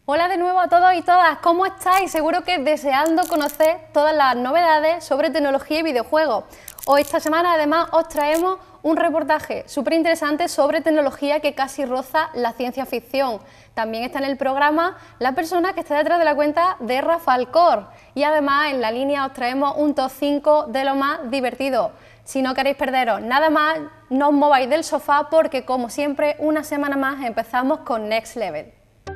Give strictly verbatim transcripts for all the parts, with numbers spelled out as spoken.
Hola de nuevo a todos y todas, ¿cómo estáis? Seguro que deseando conocer todas las novedades sobre tecnología y videojuegos. Hoy esta semana además os traemos un reportaje súper interesante sobre tecnología que casi roza la ciencia ficción. También está en el programa la persona que está detrás de la cuenta de Rafalcor y además en la línea os traemos un top cinco de lo más divertido. Si no queréis perderos nada más, no os mováis del sofá porque como siempre una semana más empezamos con Next Level.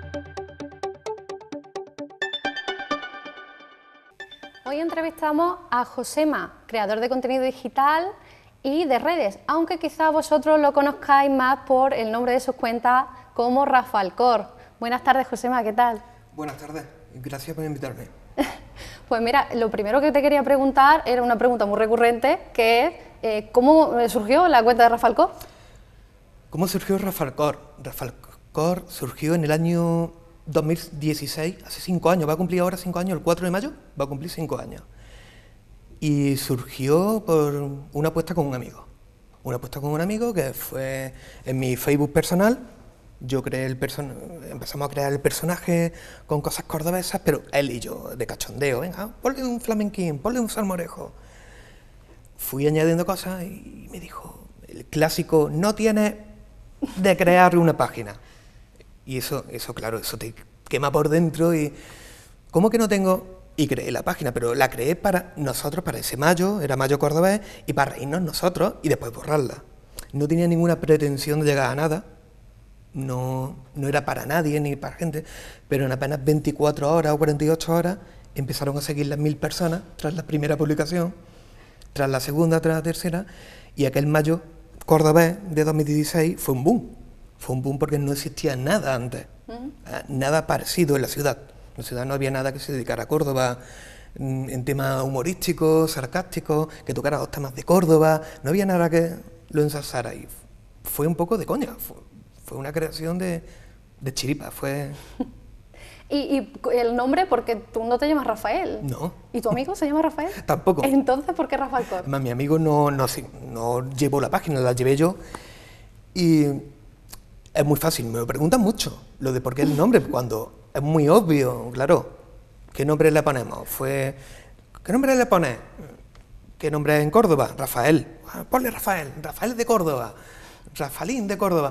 Hoy entrevistamos a Josema, creador de contenido digital y de redes, aunque quizá vosotros lo conozcáis más por el nombre de sus cuentas como Rafalcor. Buenas tardes, Josema, ¿qué tal? Buenas tardes, gracias por invitarme. Pues mira, lo primero que te quería preguntar era una pregunta muy recurrente, que es eh, ¿cómo surgió la cuenta de Rafalcor? ¿Cómo surgió Rafalcor? Rafalcor surgió en el año dos mil dieciséis, hace cinco años, va a cumplir ahora cinco años, el cuatro de mayo, va a cumplir cinco años. Y surgió por una apuesta con un amigo. Una apuesta con un amigo que fue en mi Facebook personal. Yo creé el person empezamos a crear el personaje con cosas cordobesas, pero él y yo de cachondeo, venga, ponle un flamenquín, ponle un salmorejo. Fui añadiendo cosas y me dijo, el clásico, no tienes de crear una página. Y eso, eso, claro, eso te quema por dentro y... ¿Cómo que no tengo? Y creé la página, pero la creé para nosotros, para ese mayo, era mayo cordobés, y para reírnos nosotros y después borrarla. No tenía ninguna pretensión de llegar a nada, no, no era para nadie ni para gente, pero en apenas veinticuatro horas o cuarenta y ocho horas empezaron a seguir las mil personas tras la primera publicación, tras la segunda, tras la tercera, y aquel mayo cordobés de dos mil dieciséis fue un boom. Fue un boom porque no existía nada antes, uh-huh. nada parecido en la ciudad. En la ciudad no había nada que se dedicara a Córdoba en temas humorísticos, sarcásticos, que tocara los temas de Córdoba, no había nada que lo ensalzara y fue un poco de coña, fue, fue una creación de, de chiripa, fue... ¿Y, ¿Y el nombre? Porque tú no te llamas Rafael. No. ¿Y tu amigo se llama Rafael? Tampoco. Entonces, ¿por qué Rafalcor? Además, mi amigo no, no, no llevó la página, la llevé yo y... Es muy fácil, me lo preguntan mucho, lo de por qué el nombre, cuando es muy obvio, claro. ¿Qué nombre le ponemos? Fue, ¿qué nombre le pones? ¿Qué nombre es en Córdoba? Rafael. Ah, ponle Rafael, Rafael de Córdoba, Rafalín de Córdoba.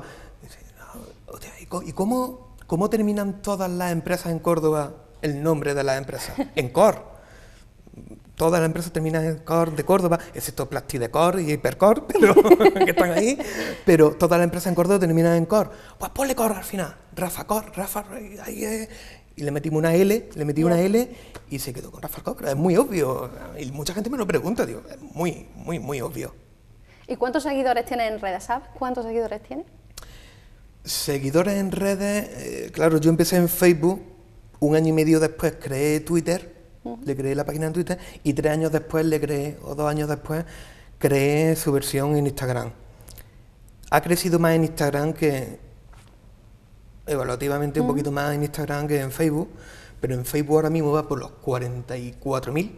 ¿Y cómo, cómo terminan todas las empresas en Córdoba el nombre de las empresas? En Cor. Todas las empresas terminan en Cor de Córdoba, excepto Plastidecor y Hipercor, pero, que están ahí, pero todas las empresas en Córdoba terminan en Cor. Pues ponle Cor al final, Rafacor, Rafa, ahí es. Y le metimos una L, le metí una L y se quedó con Rafalcor. Es muy obvio, y mucha gente me lo pregunta, digo, es muy, muy, muy obvio. ¿Y cuántos seguidores tiene en redes, sabes? ¿Cuántos seguidores tiene? Seguidores en redes, eh, claro, yo empecé en Facebook, un año y medio después creé Twitter. Uh-huh. Le creé la página en Twitter y tres años después le creé, o dos años después, creé su versión en Instagram. Ha crecido más en Instagram que, evaluativamente, uh-huh. un poquito más en Instagram que en Facebook, pero en Facebook ahora mismo va por los cuarenta y cuatro mil.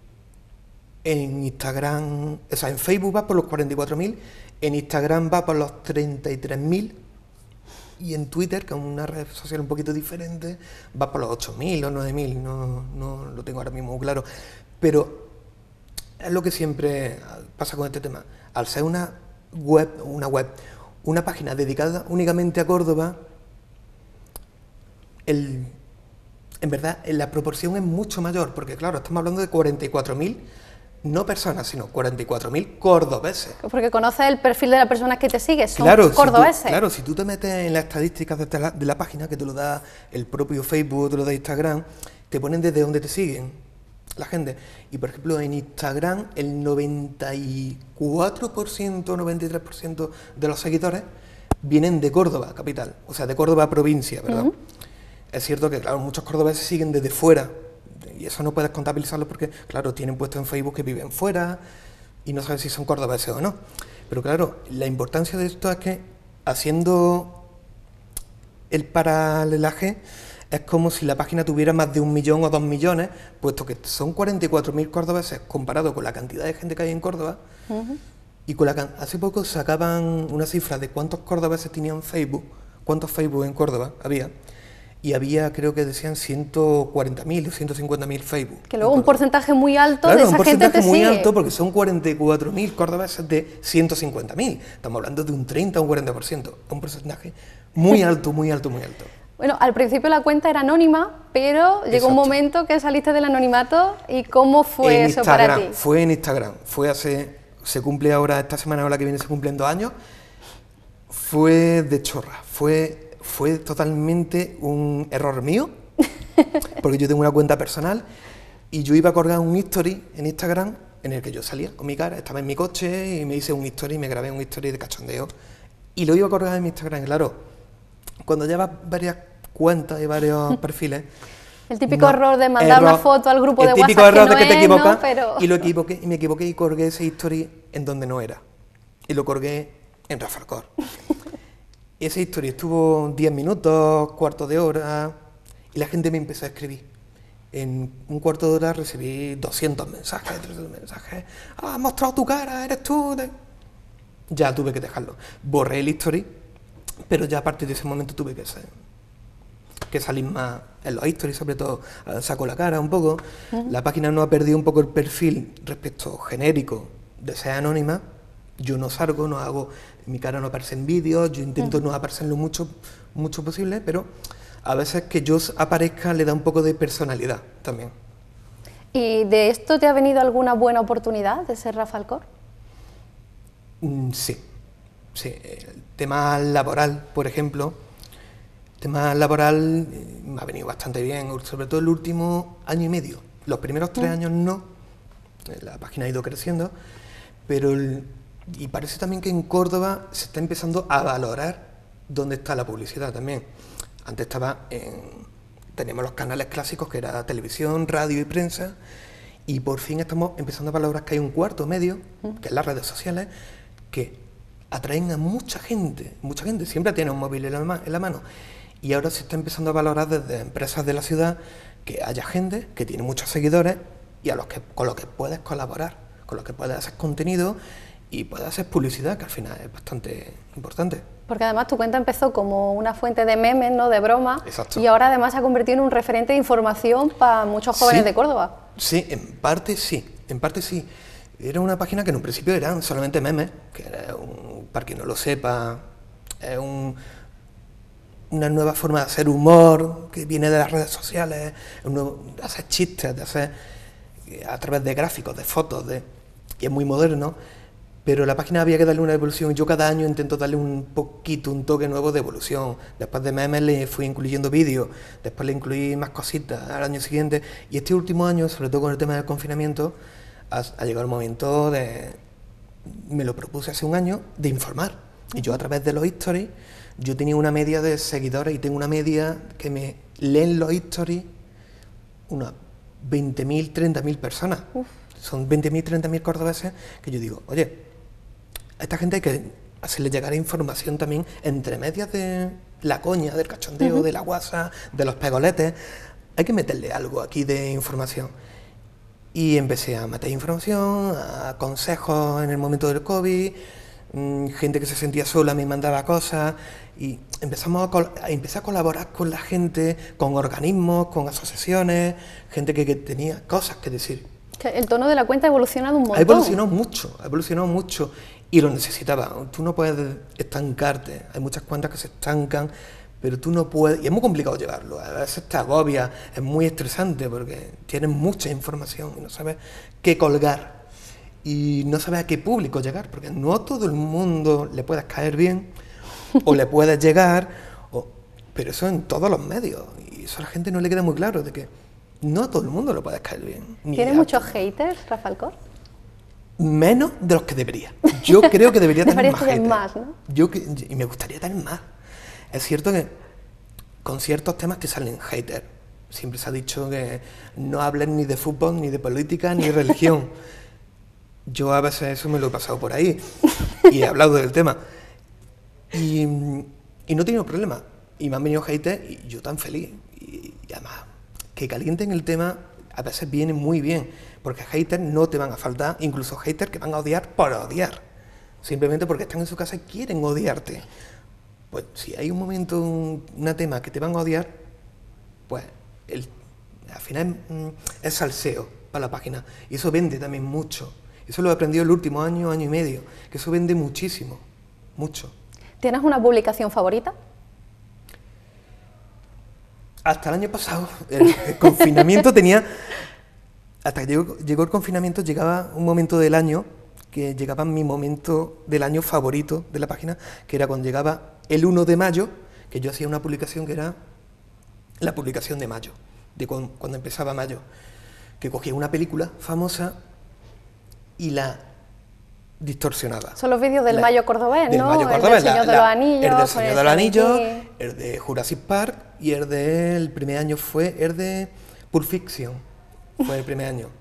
En Instagram, o sea, en Facebook va por los cuarenta y cuatro mil, en Instagram va por los treinta y tres mil. Y en Twitter, que es una red social un poquito diferente, va por los ocho mil o nueve mil, no, no lo tengo ahora mismo muy claro. Pero es lo que siempre pasa con este tema. Al ser una web, una web, una página dedicada únicamente a Córdoba, el, en verdad la proporción es mucho mayor, porque claro, estamos hablando de cuarenta y cuatro mil, no personas, sino cuarenta y cuatro mil cordobeses. Porque conoces el perfil de las personas que te siguen, son claro, cordobeses. Si tú, claro, si tú te metes en las estadísticas de la, de la página, que te lo da el propio Facebook, te lo da Instagram, te ponen desde dónde te siguen la gente. Y por ejemplo, en Instagram, el noventa y cuatro por ciento, noventa y tres por ciento de los seguidores vienen de Córdoba, capital, o sea, de Córdoba provincia, ¿verdad? Uh-huh. Es cierto que, claro, muchos cordobeses siguen desde fuera, y eso no puedes contabilizarlo porque, claro, tienen puesto en Facebook que viven fuera y no sabes si son cordobeses o no. Pero claro, la importancia de esto es que haciendo el paralelaje es como si la página tuviera más de un millón o dos millones, puesto que son cuarenta y cuatro mil cordobeses comparado con la cantidad de gente que hay en Córdoba. Uh-huh. Y con la, hace poco sacaban una cifra de cuántos cordobeses tenían Facebook, cuántos Facebook en Córdoba había, y había, creo que decían ciento cuarenta mil o ciento cincuenta mil Facebook. Que luego un porcentaje muy alto claro, de esa gente te sigue. un porcentaje muy alto porque son cuarenta y cuatro mil cordobeses de ciento cincuenta mil. Estamos hablando de un treinta o un cuarenta por ciento. Un porcentaje muy alto, muy alto, muy alto. Bueno, al principio la cuenta era anónima, pero llegó Exacto. un momento que saliste del anonimato. ¿Y cómo fue en eso Instagram, para ti? Fue en Instagram. Fue hace... Se cumple ahora, esta semana o la que viene se cumplen dos años. Fue de chorra. Fue... Fue totalmente un error mío, porque yo tengo una cuenta personal y yo iba a colgar un history en Instagram en el que yo salía con mi cara, estaba en mi coche y me hice un history, me grabé un history de cachondeo y lo iba a colgar en mi Instagram. Claro, cuando llevas varias cuentas y varios perfiles... El típico no, error de mandar error, una foto al grupo de WhatsApp. El típico error que no de que te es, equivocas, ¿no? Pero... y lo equivoqué, y me equivoqué y colgué ese history en donde no era. Y lo colgué en Rafalcor. Esa historia estuvo diez minutos, cuarto de hora, y la gente me empezó a escribir. En un cuarto de hora recibí doscientos mensajes, trescientos mensajes. Ah, has mostrado tu cara, eres tú. Ya tuve que dejarlo. Borré el history, pero ya a partir de ese momento tuve que, ser, que salir más en los stories, sobre todo saco la cara un poco. Uh-huh. La página no ha perdido un poco el perfil respecto genérico de ser anónima. Yo no salgo, no hago, mi cara no aparece en vídeos, yo intento no aparecer lo mucho, mucho posible, pero a veces que yo aparezca le da un poco de personalidad también. ¿Y de esto te ha venido alguna buena oportunidad de ser Rafalcor? Mm, sí, sí. El tema laboral, por ejemplo, el tema laboral eh, me ha venido bastante bien, sobre todo el último año y medio. Los primeros tres mm. años no, la página ha ido creciendo, pero... El, Y parece también que en Córdoba se está empezando a valorar dónde está la publicidad también. Antes estaba en... teníamos los canales clásicos que era televisión, radio y prensa, y por fin estamos empezando a valorar que hay un cuarto medio, que es las redes sociales, que atraen a mucha gente, mucha gente siempre tiene un móvil en la, en la mano, y ahora se está empezando a valorar desde empresas de la ciudad que haya gente que tiene muchos seguidores y a los que, con los que puedes colaborar, con los que puedes hacer contenido y puedes hacer publicidad, que al final es bastante importante. Porque además tu cuenta empezó como una fuente de memes, ¿no?, de broma. Exacto. Y ahora además se ha convertido en un referente de información para muchos jóvenes sí, de Córdoba. Sí, en parte sí, en parte sí. Era una página que en un principio eran solamente memes, que era un, para quien no lo sepa, es un, una nueva forma de hacer humor que viene de las redes sociales, un nuevo, de hacer chistes, de hacer a través de gráficos, de fotos, de, y es muy moderno. Pero la página había que darle una evolución y yo cada año intento darle un poquito, un toque nuevo de evolución. Después de memes le fui incluyendo vídeos, después le incluí más cositas al año siguiente. Y este último año, sobre todo con el tema del confinamiento, ha, ha llegado el momento de... Me lo propuse hace un año, de informar. Y yo a través de los stories, yo tenía una media de seguidores y tengo una media que me leen los stories unas veinte mil, treinta mil personas. Uf. Son veinte mil, treinta mil cordobeses que yo digo, oye, a esta gente hay que hacerle llegar información también entre medias de la coña, del cachondeo, uh-huh. de la guasa, de los pegoletes. Hay que meterle algo aquí de información. Y empecé a meter información, a consejos en el momento del COVID, mmm, gente que se sentía sola me mandaba cosas y empezamos a, col a empecé a colaborar con la gente, con organismos, con asociaciones, gente que, que tenía cosas que decir. El tono de la cuenta ha evolucionado un montón. Ha evolucionado mucho, ha evolucionado mucho y lo necesitaba. Tú no puedes estancarte, hay muchas cuentas que se estancan, pero tú no puedes, y es muy complicado llevarlo, a veces te agobia, es muy estresante porque tienes mucha información y no sabes qué colgar y no sabes a qué público llegar, porque no a todo el mundo le puedes caer bien o le puedes llegar, o, pero eso en todos los medios y eso a la gente no le queda muy claro de que no a todo el mundo le puedes caer bien. ¿Tienes muchos haters, Rafalcor? Menos de los que debería. Yo creo que debería tener más haters. más, ¿no? Yo que, y me gustaría tener más. Es cierto que con ciertos temas te salen haters. Siempre se ha dicho que no hablen ni de fútbol, ni de política, ni de religión. Yo a veces eso me lo he pasado por ahí y he hablado del tema. Y, y no he tenido problema. Y me han venido haters y yo tan feliz. Y, y además... que calienten el tema a veces viene muy bien, porque haters no te van a faltar, incluso haters que van a odiar por odiar, simplemente porque están en su casa y quieren odiarte. Pues si hay un momento, un, un tema que te van a odiar, pues el, al final es, es salseo para la página. Y eso vende también mucho. Eso lo he aprendido el último año, año y medio, que eso vende muchísimo, mucho. ¿Tienes una publicación favorita? Hasta el año pasado, el, el confinamiento tenía... Hasta que llegó, llegó el confinamiento, llegaba un momento del año, que llegaba mi momento del año favorito de la página, que era cuando llegaba el uno de mayo, que yo hacía una publicación que era la publicación de mayo, de cuando, cuando empezaba mayo, que cogía una película famosa y la distorsionaba. Son los vídeos del la, Mayo Cordobés, del ¿no? Mayo El Cordobés, del Señor la, de los la, Anillos. El del Señor de los Anillos, aquí. el de Jurassic Park y el del primer año fue el de Pulp Fiction, fue el primer año.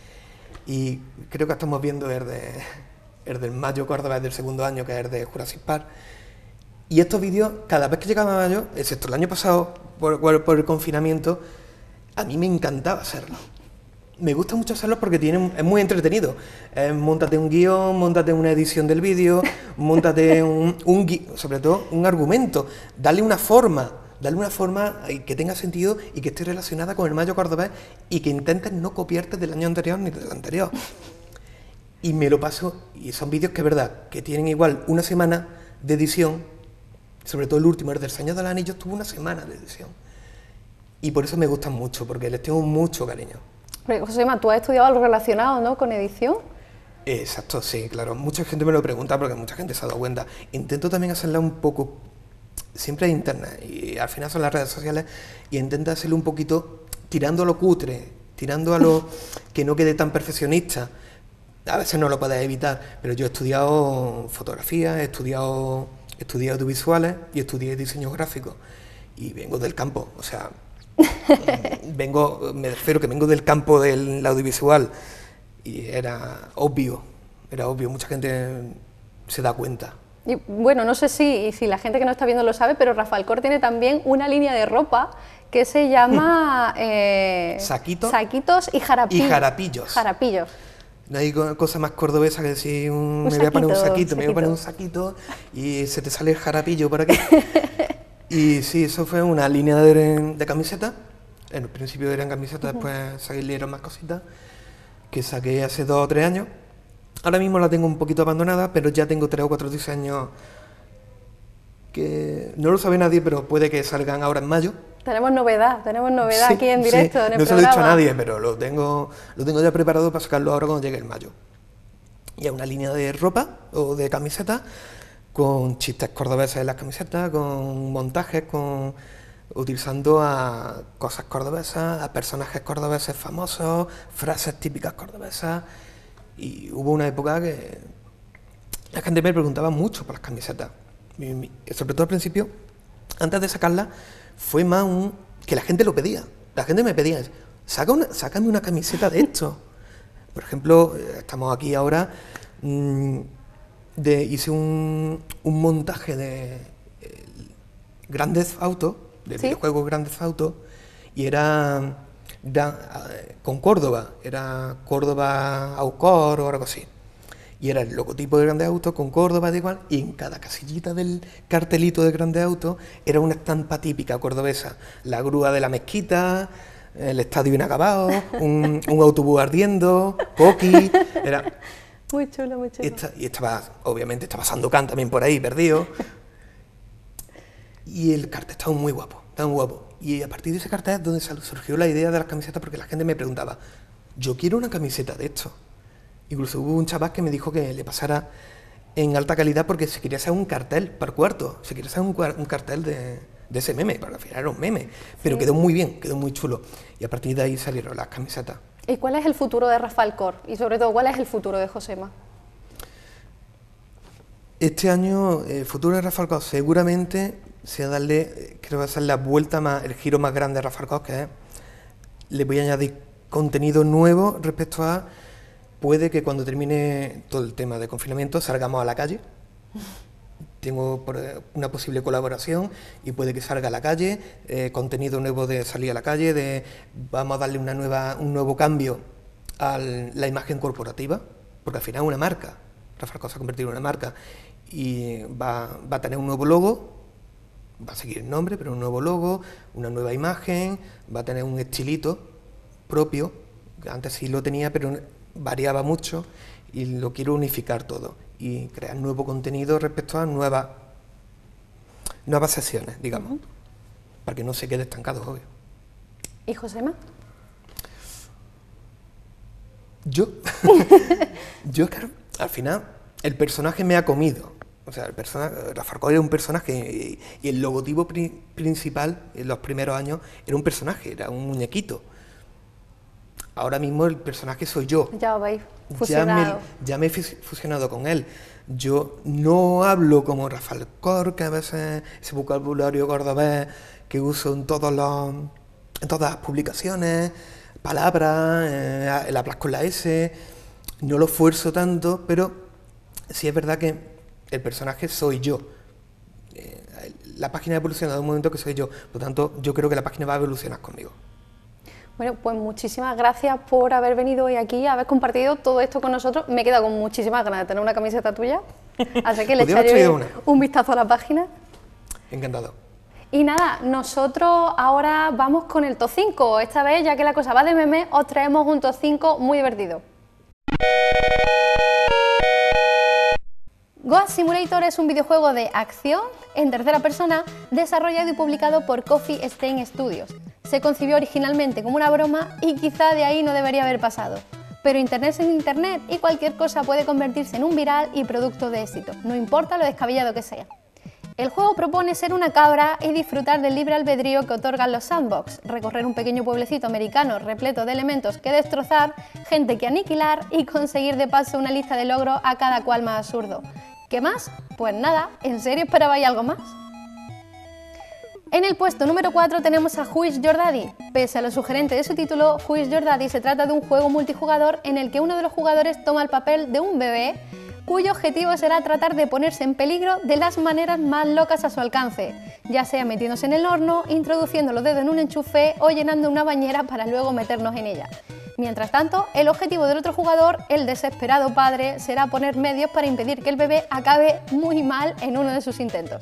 Y creo que estamos viendo el, de, el del Mayo Cordobés del segundo año, que es el de Jurassic Park. Y estos vídeos, cada vez que llegaba mayo, excepto el año pasado, por, por, por el confinamiento, a mí me encantaba hacerlo. Me gusta mucho hacerlos porque tienen, es muy entretenido. Eh, móntate un guión, móntate una edición del vídeo, móntate un, un gui- sobre todo un argumento, dale una forma, dale una forma que tenga sentido y que esté relacionada con el Mayo Cordobés y que intentes no copiarte del año anterior ni del anterior. Y me lo paso, y son vídeos que es verdad, que tienen igual una semana de edición, sobre todo el último, el del Señor de los Anillos, tuvo una semana de edición. Y por eso me gustan mucho, porque les tengo mucho cariño. Josema, tú has estudiado algo relacionado, ¿no?, con edición. Exacto, sí, claro. Mucha gente me lo pregunta porque mucha gente se ha dado cuenta. Intento también hacerla un poco, siempre en internet y al final son las redes sociales, y intento hacerlo un poquito tirando a lo cutre, tirando a lo que no quede tan perfeccionista. A veces no lo puedes evitar, pero yo he estudiado fotografía, he estudiado, he estudiado audiovisuales y estudié diseño gráfico y vengo del campo, o sea... vengo, me refiero que vengo del campo del audiovisual y era obvio, era obvio, mucha gente se da cuenta. Y bueno, no sé si, si la gente que no está viendo lo sabe, pero Rafalcor tiene también una línea de ropa que se llama eh, Saquito Saquitos y Jarapillos. Y Jarapillos. Jarapillos. No hay cosa más cordobesa que decir un, Un me voy a poner un saquito, saquito, un me voy a poner un saquito y se te sale el jarapillo por aquí. Y sí, eso fue una línea de, de camisetas. En el principio eran camisetas, uh-huh. Después salieron más cositas, que saqué hace dos o tres años. Ahora mismo la tengo un poquito abandonada, pero ya tengo tres o cuatro diseños que no lo sabe nadie, pero puede que salgan ahora en mayo. Tenemos novedad, tenemos novedad sí, aquí en directo, sí. en el no programa. No se lo he dicho a nadie, pero lo tengo, lo tengo ya preparado para sacarlo ahora cuando llegue el mayo. Y es una línea de ropa o de camisetas con chistes cordobeses en las camisetas, con montajes, con utilizando a cosas cordobesas, a personajes cordobeses famosos, frases típicas cordobesas. Y hubo una época que la gente me preguntaba mucho por las camisetas. Mi, mi, sobre todo al principio, antes de sacarlas, fue más un que la gente lo pedía. La gente me pedía, Saca una, sácame una camiseta de esto. Por ejemplo, estamos aquí ahora, mmm, de, hice un, un montaje de eh, Grand Theft Auto, de ¿sí? videojuegos Grand Theft Auto, y era da, con Córdoba, era Córdoba Aucor o algo así. Y era el logotipo de Grand Theft Auto con Córdoba, de igual, y en cada casillita del cartelito de Grand Theft Auto era una estampa típica cordobesa. La grúa de la mezquita, el estadio inacabado, un, un autobús ardiendo, Poki, era... Muy chulo, muy chulo. Esta, y estaba, obviamente, estaba Sandokan también por ahí, perdido. Y el cartel estaba muy guapo, estaba muy guapo. Y a partir de ese cartel es donde surgió la idea de las camisetas, porque la gente me preguntaba, yo quiero una camiseta de esto. Incluso hubo un chaval que me dijo que le pasara en alta calidad porque se quería hacer un cartel por cuarto, se quería hacer un, un cartel de, de ese meme, porque al final era un meme, pero sí. Quedó muy bien, quedó muy chulo. Y a partir de ahí salieron las camisetas. ¿Y cuál es el futuro de Rafalcor? Y sobre todo, ¿cuál es el futuro de Josema? Este año, el futuro de Rafalcor seguramente sea darle, creo que va a ser la vuelta más, el giro más grande de Rafalcor, que es, le voy a añadir contenido nuevo respecto a, puede que cuando termine todo el tema de confinamiento salgamos a la calle. Tengo una posible colaboración y puede que salga a la calle, eh, contenido nuevo de salir a la calle, de vamos a darle una nueva, un nuevo cambio a la imagen corporativa, porque al final es una marca, Rafalcor se ha convertido en una marca y va, va a tener un nuevo logo, Va a seguir el nombre, pero un nuevo logo, una nueva imagen, va a tener un estilito propio, que antes sí lo tenía, pero variaba mucho, y lo quiero unificar todo y crear nuevo contenido respecto a nuevas, nuevas sesiones, digamos, uh-huh. para que no se quede estancado, obvio. ¿Y Josema? Yo, yo es que al final el personaje me ha comido. O sea, el personaje, Rafarcor era un personaje y, y el logotipo pri, principal en los primeros años era un personaje, era un muñequito. Ahora mismo el personaje soy yo. Ya os veis fusionado. Ya me, ya me he fusionado con él. Yo no hablo como Rafarcor, que a veces ese vocabulario cordobés que uso en, todos los, en todas las publicaciones, palabras, eh, el hablar con la S, no lo esfuerzo tanto, pero sí es verdad que el personaje soy yo. Eh, la página ha evolucionado en un momento que soy yo, por lo tanto yo creo que la página va a evolucionar conmigo. Bueno, pues muchísimas gracias por haber venido hoy aquí, haber compartido todo esto con nosotros. Me he quedado con muchísimas ganas de tener una camiseta tuya, así que le echaré un vistazo a la página. Encantado. Y nada, nosotros ahora vamos con el top cinco. Esta vez, ya que la cosa va de memes, os traemos un top cinco muy divertido. Goat Simulator es un videojuego de acción en tercera persona desarrollado y publicado por Coffee Stain Studios. Se concibió originalmente como una broma y quizá de ahí no debería haber pasado. Pero internet es internet y cualquier cosa puede convertirse en un viral y producto de éxito, no importa lo descabellado que sea. El juego propone ser una cabra y disfrutar del libre albedrío que otorgan los sandbox, recorrer un pequeño pueblecito americano repleto de elementos que destrozar, gente que aniquilar y conseguir de paso una lista de logros a cada cual más absurdo. ¿Qué más? Pues nada, ¿en serio esperabais algo más? En el puesto número cuatro tenemos a Who is Your Daddy. Pese a lo sugerente de su título, Who is Your Daddy se trata de un juego multijugador en el que uno de los jugadores toma el papel de un bebé cuyo objetivo será tratar de ponerse en peligro de las maneras más locas a su alcance, ya sea metiéndose en el horno, introduciendo los dedos en un enchufe o llenando una bañera para luego meternos en ella. Mientras tanto, el objetivo del otro jugador, el desesperado padre, será poner medios para impedir que el bebé acabe muy mal en uno de sus intentos.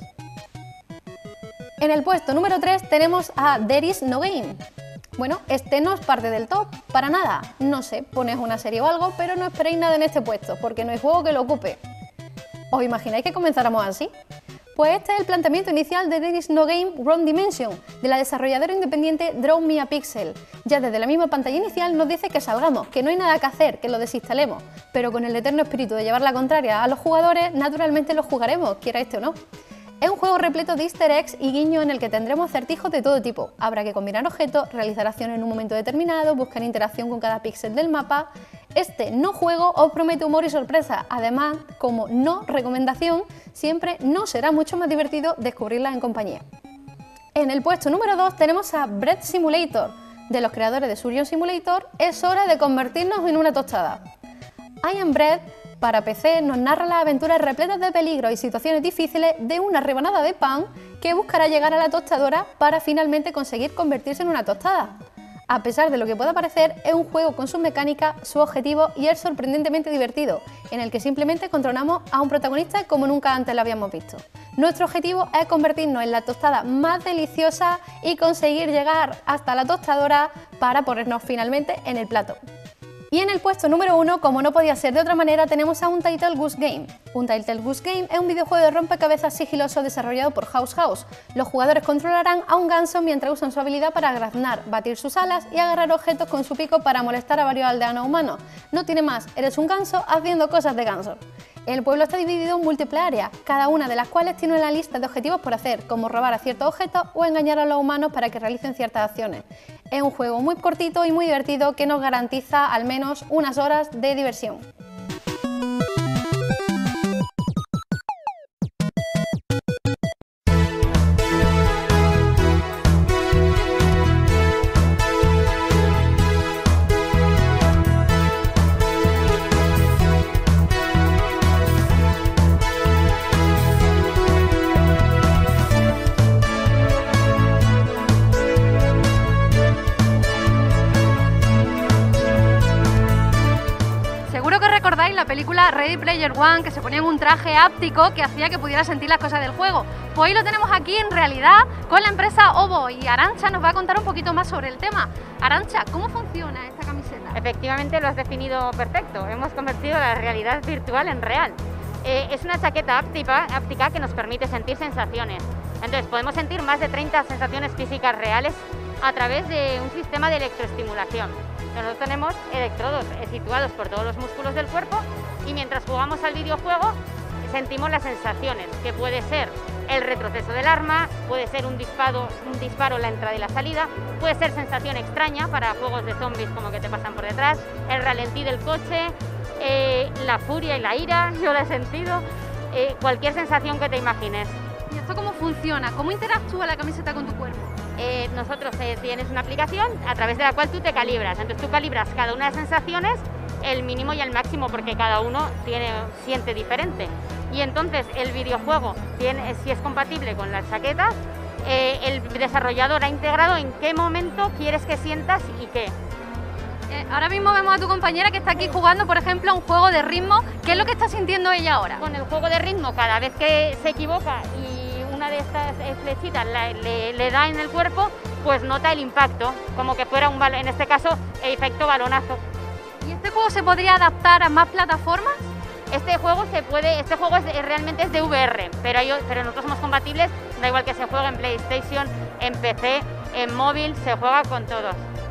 En el puesto número tres tenemos a There is no game. Bueno, este no es parte del top, para nada. No sé, pones una serie o algo, pero no esperéis nada en este puesto, porque no hay juego que lo ocupe. ¿Os imagináis que comenzáramos así? Pues este es el planteamiento inicial de There is no game Wrong Dimension, de la desarrolladora independiente Draw Me a Pixel. Ya desde la misma pantalla inicial nos dice que salgamos, que no hay nada que hacer, que lo desinstalemos, pero con el eterno espíritu de llevar la contraria a los jugadores, naturalmente lo jugaremos, quiera este o no. Es un juego repleto de easter eggs y guiños en el que tendremos acertijos de todo tipo. Habrá que combinar objetos, realizar acciones en un momento determinado, buscar interacción con cada píxel del mapa. Este no juego os promete humor y sorpresa. Además, como no recomendación, siempre no será mucho más divertido descubrirla en compañía. En el puesto número dos tenemos a Bread Simulator. De los creadores de Surgeon Simulator, es hora de convertirnos en una tostada. I Am Bread para P C nos narra las aventuras repletas de peligros y situaciones difíciles de una rebanada de pan que buscará llegar a la tostadora para finalmente conseguir convertirse en una tostada. A pesar de lo que pueda parecer, es un juego con sus mecánicas, su objetivo y es sorprendentemente divertido, en el que simplemente controlamos a un protagonista como nunca antes lo habíamos visto. Nuestro objetivo es convertirnos en la tostada más deliciosa y conseguir llegar hasta la tostadora para ponernos finalmente en el plato. Y en el puesto número uno, como no podía ser de otra manera, tenemos a Untitled Goose Game. Untitled Goose Game es un videojuego de rompecabezas sigiloso desarrollado por House House. Los jugadores controlarán a un ganso mientras usan su habilidad para graznar, batir sus alas y agarrar objetos con su pico para molestar a varios aldeanos humanos. No tiene más, eres un ganso haciendo cosas de ganso. El pueblo está dividido en múltiples áreas, cada una de las cuales tiene una lista de objetivos por hacer, como robar a ciertos objetos o engañar a los humanos para que realicen ciertas acciones. Es un juego muy cortito y muy divertido que nos garantiza al menos unas horas de diversión. película Ready Player One, que se ponían un traje áptico que hacía que pudiera sentir las cosas del juego. Pues hoy lo tenemos aquí en realidad con la empresa Obo y Arantxa nos va a contar un poquito más sobre el tema. Arantxa, ¿cómo funciona esta camiseta? Efectivamente lo has definido perfecto, hemos convertido la realidad virtual en real. Eh, es una chaqueta áptica, áptica que nos permite sentir sensaciones. Entonces podemos sentir más de treinta sensaciones físicas reales a través de un sistema de electroestimulación. Nosotros tenemos electrodos situados por todos los músculos del cuerpo y mientras jugamos al videojuego sentimos las sensaciones, que puede ser el retroceso del arma, puede ser un disparo, un disparo en la entrada y la salida, puede ser sensación extraña para juegos de zombies como que te pasan por detrás, el ralentí del coche, eh, la furia y la ira, yo la he sentido, eh, cualquier sensación que te imagines. ¿Y esto cómo funciona? ¿Cómo interactúa la camiseta con tu cuerpo? Eh, nosotros eh, tienes una aplicación a través de la cual tú te calibras, entonces tú calibras cada una de las sensaciones, el mínimo y el máximo, porque cada uno tiene, siente diferente. Y entonces el videojuego, tiene, si es compatible con las chaquetas, eh, el desarrollador ha integrado en qué momento quieres que sientas y qué. Eh, ahora mismo vemos a tu compañera que está aquí jugando, por ejemplo, a un juego de ritmo. ¿Qué es lo que está sintiendo ella ahora? Con el juego de ritmo, cada vez que se equivoca y una de estas flechitas la, le, le da en el cuerpo, pues nota el impacto, como que fuera un balón, en este caso el efecto balonazo. ¿Y este juego se podría adaptar a más plataformas? Este juego se puede, este juego es, realmente es de V R, pero, hay, pero nosotros somos compatibles, da igual que se juegue en PlayStation, en P C, en móvil, se juega con todos.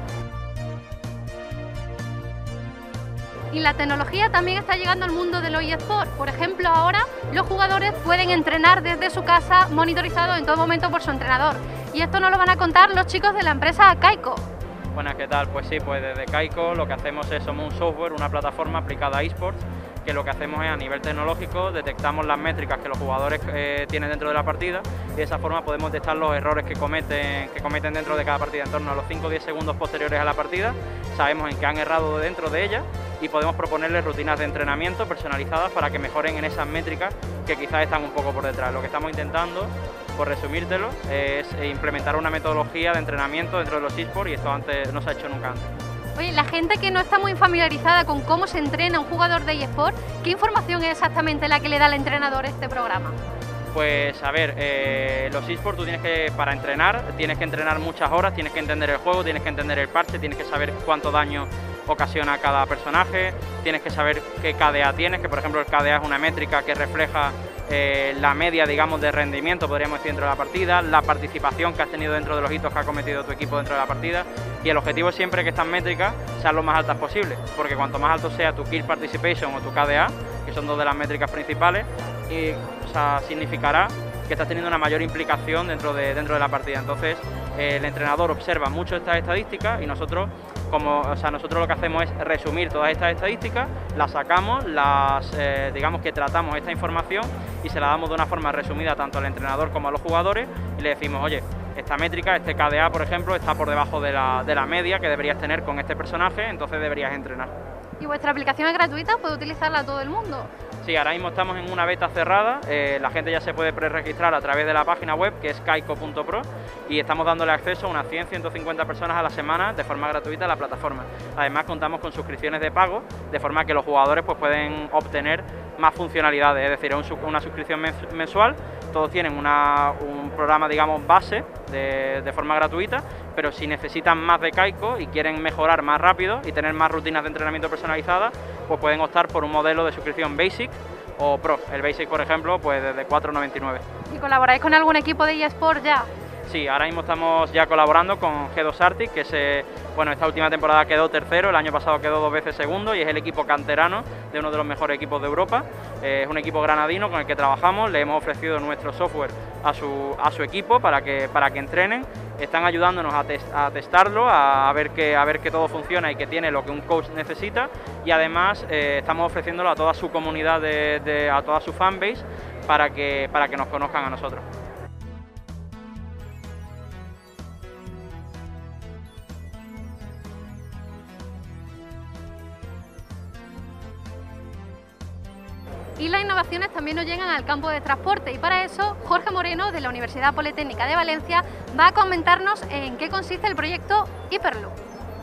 Y la tecnología también está llegando al mundo de los eSports. Por ejemplo, ahora los jugadores pueden entrenar desde su casa, monitorizados en todo momento por su entrenador. Y esto nos lo van a contar los chicos de la empresa Kaiko. Buenas, ¿qué tal? Pues sí, pues desde Kaiko lo que hacemos es, somos un software, una plataforma aplicada a eSports, que lo que hacemos es a nivel tecnológico detectamos las métricas que los jugadores eh, tienen dentro de la partida y de esa forma podemos detectar los errores que cometen, que cometen dentro de cada partida en torno a los cinco o diez segundos posteriores a la partida, sabemos en qué han errado dentro de ella y podemos proponerles rutinas de entrenamiento personalizadas para que mejoren en esas métricas que quizás están un poco por detrás. Lo que estamos intentando, por resumírtelo, es implementar una metodología de entrenamiento dentro de los eSports y esto antes no se ha hecho nunca antes. Oye, la gente que no está muy familiarizada con cómo se entrena un jugador de eSport, ¿qué información es exactamente la que le da el entrenador a este programa? Pues a ver, eh, los eSports tú tienes que, para entrenar, tienes que entrenar muchas horas, tienes que entender el juego, tienes que entender el parche, tienes que saber cuánto daño ocasiona cada personaje, tienes que saber qué K D A tienes, que por ejemplo el K D A es una métrica que refleja eh, la media, digamos, de rendimiento, podríamos decir, dentro de la partida, la participación que has tenido dentro de los hitos que ha cometido tu equipo dentro de la partida, y el objetivo es siempre que estas métricas sean lo más altas posible, porque cuanto más alto sea tu Kill Participation o tu K D A, que son dos de las métricas principales, y, o sea, significará que estás teniendo una mayor implicación dentro de, dentro de la partida. Entonces eh, el entrenador observa mucho estas estadísticas y nosotros, como, o sea, nosotros lo que hacemos es resumir todas estas estadísticas, las sacamos, las, eh, digamos que tratamos esta información y se la damos de una forma resumida tanto al entrenador como a los jugadores y le decimos, oye, esta métrica, este K D A por ejemplo, está por debajo de la, de la media que deberías tener con este personaje, entonces deberías entrenar. ¿Y vuestra aplicación es gratuita? ¿Puede utilizarla todo el mundo? Sí, ahora mismo estamos en una beta cerrada, eh, la gente ya se puede preregistrar a través de la página web que es kaiko punto pro y estamos dándole acceso a unas cien a ciento cincuenta personas a la semana de forma gratuita a la plataforma. Además contamos con suscripciones de pago, de forma que los jugadores pues, pueden obtener más funcionalidades, es decir, es una suscripción mensual, todos tienen una, un programa, digamos, base de, de forma gratuita, pero si necesitan más de Kaiko y quieren mejorar más rápido y tener más rutinas de entrenamiento personalizadas, pues pueden optar por un modelo de suscripción Basic o Pro. El Basic, por ejemplo, pues desde cuatro noventa y nueve. ¿Y colaboráis con algún equipo de eSport ya? Sí, ahora mismo estamos ya colaborando con G dos Arctic, que se, bueno, esta última temporada quedó tercero, el año pasado quedó dos veces segundo y es el equipo canterano de uno de los mejores equipos de Europa. Eh, es un equipo granadino con el que trabajamos, le hemos ofrecido nuestro software a su, a su equipo para que, para que entrenen. Están ayudándonos a, test, a testarlo, a, a, ver que, a ver que todo funciona y que tiene lo que un coach necesita y además eh, estamos ofreciéndolo a toda su comunidad, de, de, a toda su fanbase para que, para que nos conozcan a nosotros. Y las innovaciones también nos llegan al campo de transporte y para eso Jorge Moreno de la Universidad Politécnica de Valencia va a comentarnos en qué consiste el proyecto Hyperloop.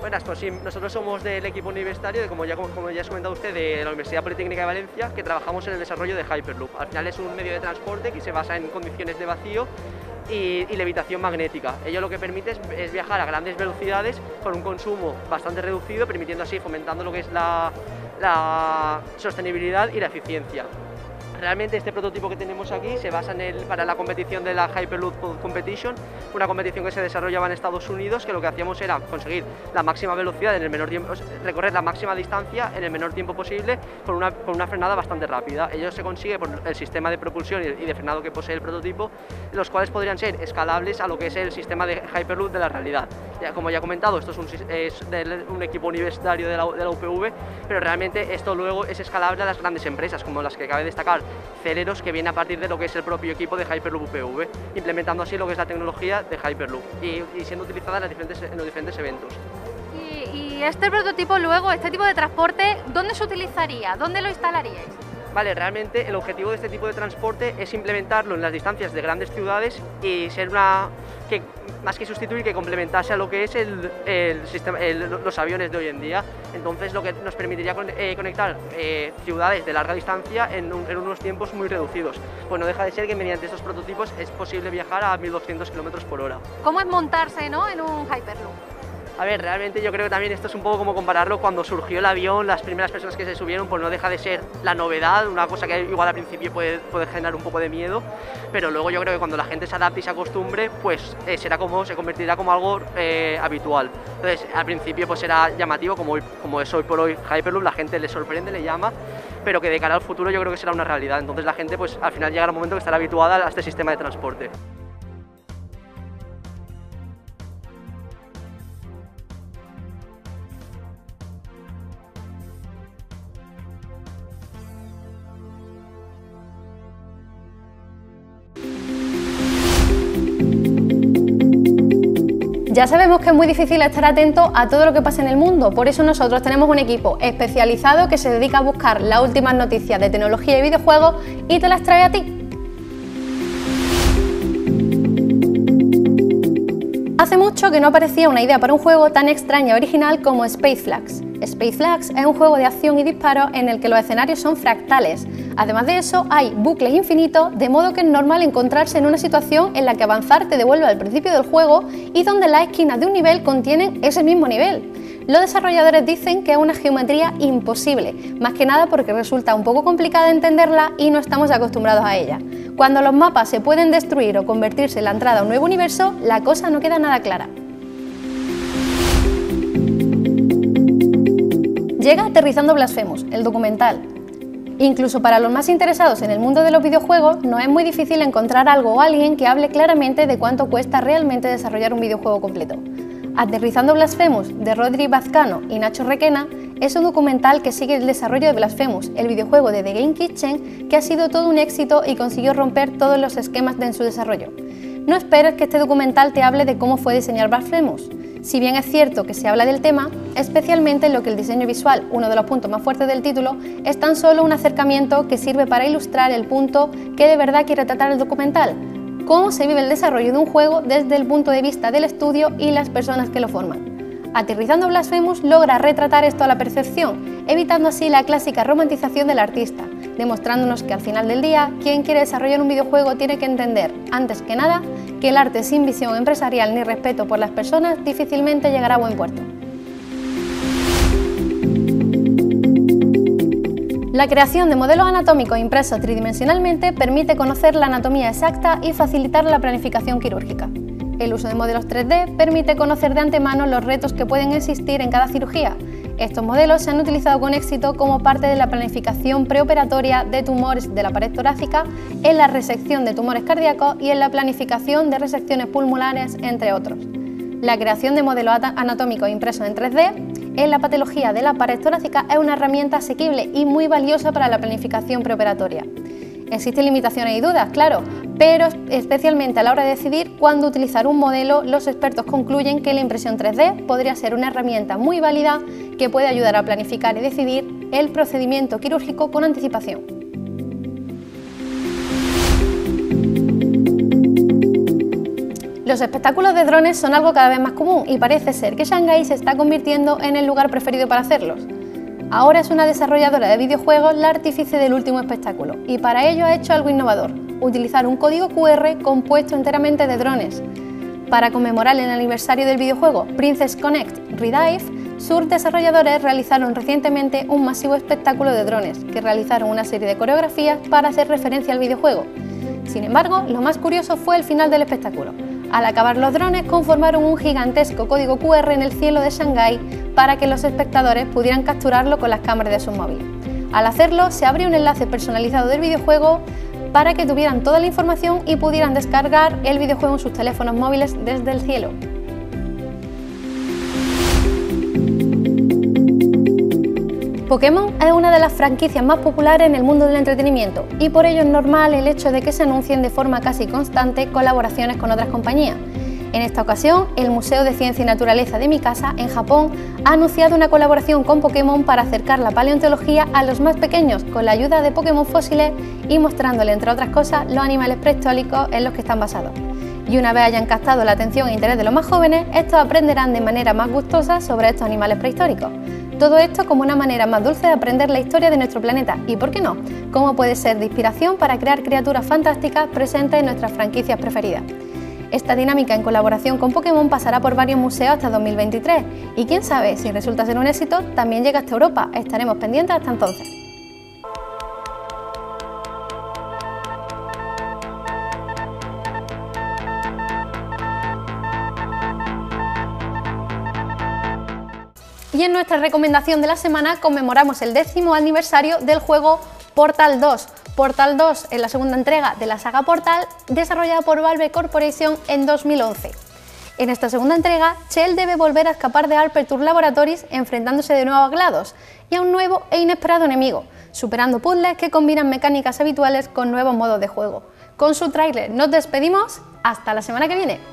Buenas, pues sí, nosotros somos del equipo universitario, de, como, ya, como ya has comentado usted, de la Universidad Politécnica de Valencia, que trabajamos en el desarrollo de Hyperloop. Al final es un medio de transporte que se basa en condiciones de vacío y, y levitación magnética. Ello lo que permite es, es viajar a grandes velocidades con un consumo bastante reducido, permitiendo así, fomentando lo que es la, la sostenibilidad y la eficiencia. Realmente este prototipo que tenemos aquí se basa en el, para la competición de la Hyperloop Competition, una competición que se desarrollaba en Estados Unidos, que lo que hacíamos era conseguir la máxima velocidad en el menor tiempo, recorrer la máxima distancia en el menor tiempo posible con una, con una frenada bastante rápida. Ello se consigue por el sistema de propulsión y de frenado que posee el prototipo, los cuales podrían ser escalables a lo que es el sistema de Hyperloop de la realidad. Ya, como ya he comentado, esto es un, es de un equipo universitario de la, de la U P V, pero realmente esto luego es escalable a las grandes empresas, como las que cabe destacar Celeros, que viene a partir de lo que es el propio equipo de Hyperloop U P V, implementando así lo que es la tecnología de Hyperloop y, y siendo utilizada en, las diferentes, en los diferentes eventos. Y, y este prototipo luego, este tipo de transporte, ¿dónde se utilizaría? ¿Dónde lo instalaríais? Vale, realmente el objetivo de este tipo de transporte es implementarlo en las distancias de grandes ciudades y ser una, que más que sustituir, que complementase a lo que es el, el sistema, el, los aviones de hoy en día. Entonces lo que nos permitiría con, eh, conectar eh, ciudades de larga distancia en, un, en unos tiempos muy reducidos. Pues no deja de ser que mediante estos prototipos es posible viajar a mil doscientos kilómetros por hora. ¿Cómo es montarse, ¿no?, en un Hyperloop? A ver, realmente yo creo que también esto es un poco como compararlo cuando surgió el avión, las primeras personas que se subieron, pues no deja de ser la novedad, una cosa que igual al principio puede, puede generar un poco de miedo, pero luego yo creo que cuando la gente se adapte y se acostumbre, pues eh, será como, se convertirá como algo eh, habitual. Entonces, al principio pues será llamativo, como, hoy, como es hoy por hoy Hyperloop, la gente le sorprende, le llama, pero que de cara al futuro yo creo que será una realidad. Entonces la gente pues al final llegará un momento que estará habituada a este sistema de transporte. Ya sabemos que es muy difícil estar atento a todo lo que pasa en el mundo, por eso nosotros tenemos un equipo especializado que se dedica a buscar las últimas noticias de tecnología y videojuegos y te las trae a ti. Hace mucho que no aparecía una idea para un juego tan extraña y original como Space Flags. Space Flags es un juego de acción y disparo en el que los escenarios son fractales. Además de eso, hay bucles infinitos, de modo que es normal encontrarse en una situación en la que avanzar te devuelve al principio del juego y donde las esquinas de un nivel contienen ese mismo nivel. Los desarrolladores dicen que es una geometría imposible, más que nada porque resulta un poco complicada entenderla y no estamos acostumbrados a ella. Cuando los mapas se pueden destruir o convertirse en la entrada a un nuevo universo, la cosa no queda nada clara. Llega Aterrizando Blasphemous, el documental. Incluso para los más interesados en el mundo de los videojuegos, no es muy difícil encontrar algo o alguien que hable claramente de cuánto cuesta realmente desarrollar un videojuego completo. Aterrizando Blasphemous, de Rodri Vazcano y Nacho Requena, es un documental que sigue el desarrollo de Blasphemous, el videojuego de The Game Kitchen, que ha sido todo un éxito y consiguió romper todos los esquemas de en su desarrollo. No esperes que este documental te hable de cómo fue diseñar Blasphemous. Si bien es cierto que se habla del tema, especialmente en lo que el diseño visual, uno de los puntos más fuertes del título, es tan solo un acercamiento que sirve para ilustrar el punto que de verdad quiere tratar el documental: cómo se vive el desarrollo de un juego desde el punto de vista del estudio y las personas que lo forman. Aterrizando Blasphemous logra retratar esto a la perfección, evitando así la clásica romantización del artista, demostrándonos que al final del día, quien quiere desarrollar un videojuego tiene que entender, antes que nada, que el arte sin visión empresarial ni respeto por las personas difícilmente llegará a buen puerto. La creación de modelos anatómicos impresos tridimensionalmente permite conocer la anatomía exacta y facilitar la planificación quirúrgica. El uso de modelos tres D permite conocer de antemano los retos que pueden existir en cada cirugía. Estos modelos se han utilizado con éxito como parte de la planificación preoperatoria de tumores de la pared torácica, en la resección de tumores cardíacos y en la planificación de resecciones pulmonares, entre otros. La creación de modelos anatómicos impresos en tres D en la patología de la pared torácica es una herramienta asequible y muy valiosa para la planificación preoperatoria. Existen limitaciones y dudas, claro, pero especialmente a la hora de decidir cuándo utilizar un modelo, los expertos concluyen que la impresión tres D podría ser una herramienta muy válida que puede ayudar a planificar y decidir el procedimiento quirúrgico con anticipación. Los espectáculos de drones son algo cada vez más común y parece ser que Shanghái se está convirtiendo en el lugar preferido para hacerlos. Ahora es una desarrolladora de videojuegos la artífice del último espectáculo y para ello ha hecho algo innovador, utilizar un código cu erre compuesto enteramente de drones. Para conmemorar el aniversario del videojuego Princess Connect Redive, sus desarrolladores realizaron recientemente un masivo espectáculo de drones, que realizaron una serie de coreografías para hacer referencia al videojuego. Sin embargo, lo más curioso fue el final del espectáculo. Al acabar los drones, conformaron un gigantesco código cu erre en el cielo de Shanghái para que los espectadores pudieran capturarlo con las cámaras de sus móviles. Al hacerlo, se abrió un enlace personalizado del videojuego para que tuvieran toda la información y pudieran descargar el videojuego en sus teléfonos móviles desde el cielo. Pokémon es una de las franquicias más populares en el mundo del entretenimiento y por ello es normal el hecho de que se anuncien de forma casi constante colaboraciones con otras compañías. En esta ocasión, el Museo de Ciencia y Naturaleza de Mikasa, en Japón, ha anunciado una colaboración con Pokémon para acercar la paleontología a los más pequeños con la ayuda de Pokémon fósiles y mostrándole, entre otras cosas, los animales prehistóricos en los que están basados. Y una vez hayan captado la atención e interés de los más jóvenes, estos aprenderán de manera más gustosa sobre estos animales prehistóricos. Todo esto como una manera más dulce de aprender la historia de nuestro planeta y, ¿por qué no?, cómo puede ser de inspiración para crear criaturas fantásticas presentes en nuestras franquicias preferidas. Esta dinámica en colaboración con Pokémon pasará por varios museos hasta dos mil veintitrés y quién sabe, si resulta ser un éxito, también llega hasta Europa. Estaremos pendientes hasta entonces. Y en nuestra recomendación de la semana conmemoramos el décimo aniversario del juego Portal dos. Portal dos es la segunda entrega de la saga Portal, desarrollada por Valve Corporation en dos mil once. En esta segunda entrega, Chell debe volver a escapar de Aperture Laboratories enfrentándose de nuevo a GLaDOS y a un nuevo e inesperado enemigo, superando puzzles que combinan mecánicas habituales con nuevos modos de juego. Con su tráiler nos despedimos, hasta la semana que viene.